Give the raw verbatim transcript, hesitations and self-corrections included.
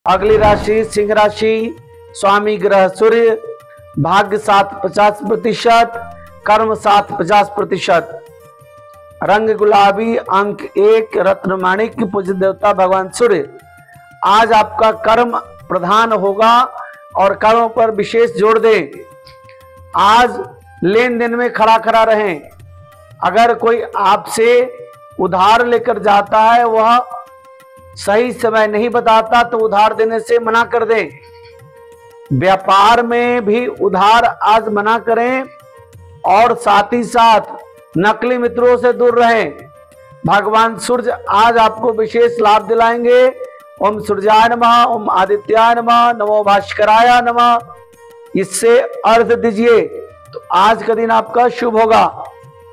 अगली राशि सिंह राशि, स्वामी ग्रह सूर्य, भाग्य सात पचास प्रतिशत, कर्म सात पचास प्रतिशत, रंग गुलाबी, अंक एक, रत्न माणिक्य, पूज्य देवता भगवान सूर्य। आज आपका कर्म प्रधान होगा और कर्म पर विशेष जोर दें। आज लेन देन में खड़ा खड़ा रहें। अगर कोई आपसे उधार लेकर जाता है, वह सही समय नहीं बताता तो उधार देने से मना कर दें। व्यापार में भी उधार आज मना करें और साथ ही साथ नकली मित्रों से दूर रहें। भगवान सूर्य आज आपको विशेष लाभ दिलाएंगे। ओम सूर्याय नमः, ओम आदित्याय नमः, नमो भास्कराय नमः। इससे अर्थ दीजिए तो आज का दिन आपका शुभ होगा।